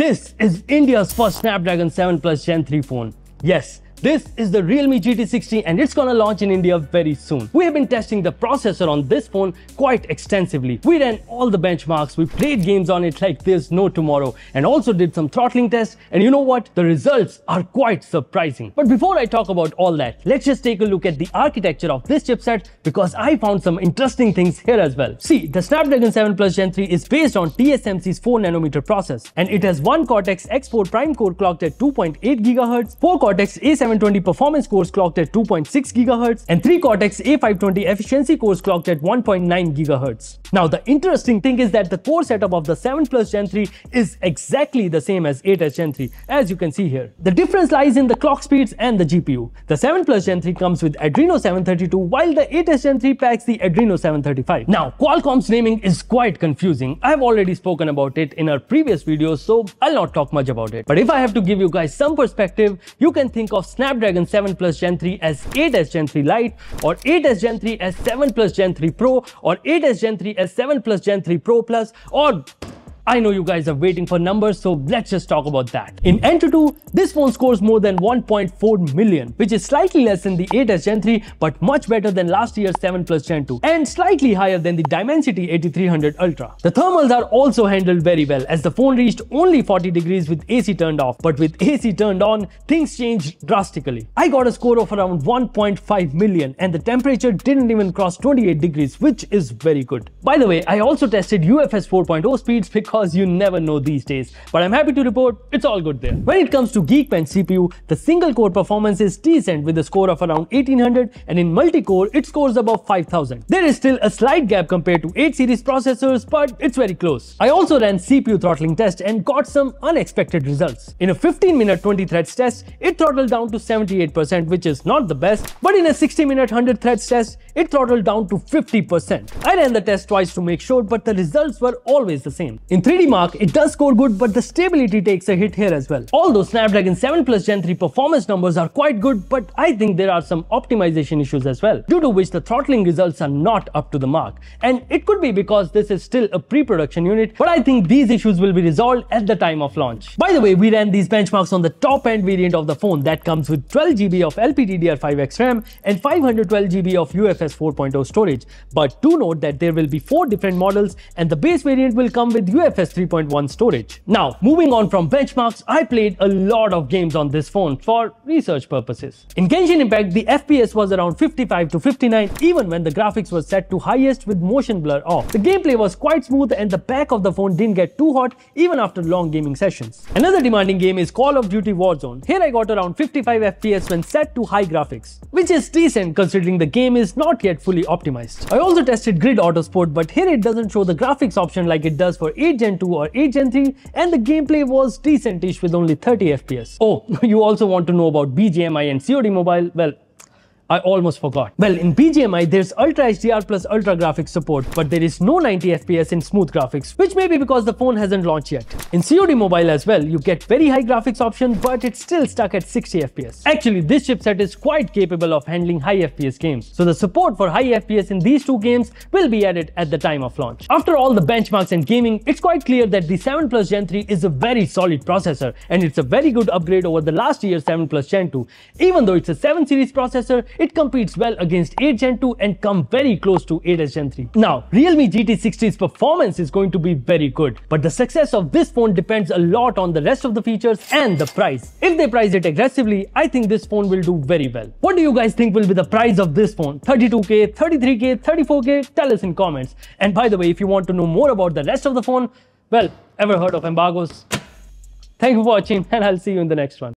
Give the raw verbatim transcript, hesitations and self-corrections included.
This is India's first Snapdragon seven Plus Gen three phone. Yes, this is the Realme G T sixty and it's gonna launch in India very soon. We have been testing the processor on this phone quite extensively. We ran all the benchmarks, we played games on it like there's no tomorrow, and also did some throttling tests, and you know what? The results are quite surprising. But before I talk about all that, let's just take a look at the architecture of this chipset because I found some interesting things here as well. See, the Snapdragon seven Plus Gen three is based on T S M C's four nanometer process, and it has one Cortex X four Prime core clocked at two point eight gigahertz, four Cortex A seven twenty performance cores clocked at two point six gigahertz, and three Cortex A five twenty efficiency cores clocked at one point nine gigahertz. Now, the interesting thing is that the core setup of the seven Plus Gen three is exactly the same as eight S Gen three, as you can see here. The difference lies in the clock speeds and the G P U. The seven Plus Gen three comes with Adreno seven thirty-two, while the eight S Gen three packs the Adreno seven thirty-five. Now, Qualcomm's naming is quite confusing. I've already spoken about it in our previous videos, so I'll not talk much about it. But if I have to give you guys some perspective, you can think of Snapdragon seven Plus Gen three as eight S Gen three Lite, or eight S Gen three as seven Plus Gen three Pro, or eight S Gen three as seven Plus Gen three Pro Plus, or I know you guys are waiting for numbers, so let's just talk about that. In Antutu, this phone scores more than one point four million, which is slightly less than the eight S Gen three, but much better than last year's seven Plus Gen two, and slightly higher than the Dimensity eighty-three hundred Ultra. The thermals are also handled very well, as the phone reached only forty degrees with A C turned off, but with A C turned on, things changed drastically. I got a score of around one point five million, and the temperature didn't even cross twenty-eight degrees, which is very good. By the way, I also tested U F S four point oh speeds because you never know these days, but I'm happy to report it's all good there. When it comes to Geekbench C P U, the single core performance is decent with a score of around eighteen hundred, and in multi-core it scores above five thousand. There is still a slight gap compared to eight series processors, but it's very close. I also ran C P U throttling test and got some unexpected results. In a fifteen minute twenty threads test, it throttled down to seventy-eight percent, which is not the best, but in a sixty minute one hundred threads test, it throttled down to fifty percent. I ran the test twice to make sure, but the results were always the same. In three D Mark, it does score good, but the stability takes a hit here as well. Although Snapdragon seven Plus Gen three performance numbers are quite good, but I think there are some optimization issues as well, due to which the throttling results are not up to the mark. And it could be because this is still a pre-production unit, but I think these issues will be resolved at the time of launch. By the way, we ran these benchmarks on the top-end variant of the phone that comes with twelve G B of L P D D R five X RAM and five hundred twelve G B of U F S four point oh storage. But do note that there will be four different models, and the base variant will come with U F S three point one storage. Now, moving on from benchmarks, I played a lot of games on this phone for research purposes. In Genshin Impact, the F P S was around fifty-five to fifty-nine even when the graphics were set to highest with motion blur off. The gameplay was quite smooth, and the back of the phone didn't get too hot even after long gaming sessions. Another demanding game is Call of Duty Warzone. Here I got around fifty-five F P S when set to high graphics, which is decent considering the game is not yet fully optimized. I also tested Grid Autosport, but here it doesn't show the graphics option like it does for eight Gen two or eight Gen three, and the gameplay was decentish with only thirty F P S. Oh, you also want to know about B G M I and C O D Mobile? Well, I almost forgot. Well, in B G M I, there's Ultra H D R plus Ultra Graphics support, but there is no ninety F P S in smooth graphics, which may be because the phone hasn't launched yet. In C O D Mobile as well, you get very high graphics option, but it's still stuck at sixty F P S. Actually, this chipset is quite capable of handling high F P S games, so the support for high F P S in these two games will be added at the time of launch. After all the benchmarks and gaming, it's quite clear that the seven Plus Gen three is a very solid processor, and it's a very good upgrade over the last year's seven Plus Gen two. Even though it's a seven series processor, it competes well against eight Gen two and come very close to eight S Gen three. Now, Realme G T sixty's performance is going to be very good, but the success of this phone depends a lot on the rest of the features and the price. If they price it aggressively, I think this phone will do very well. What do you guys think will be the price of this phone? thirty-two K, thirty-three K, thirty-four K? Tell us in comments. And by the way, if you want to know more about the rest of the phone, well, ever heard of embargoes? Thank you for watching, and I'll see you in the next one.